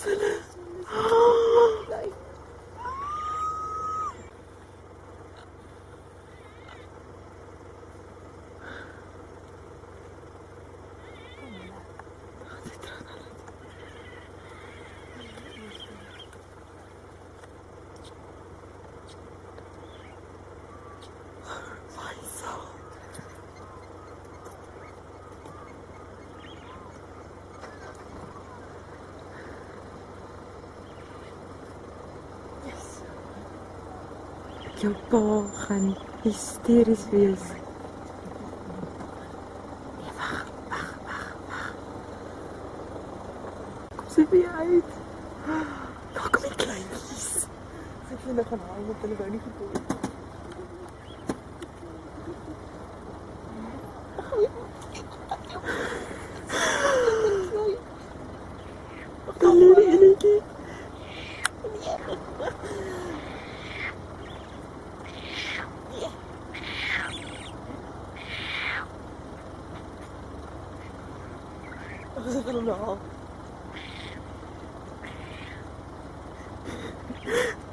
Jou pa gaan hysteries wees. Nee, wag. Kom sy vir jou uit. Daar kom die kleintjies. Sy het hulle gaan haal, want hulle wou nie gedoen. Hallo, enetjie. Wat is er nou?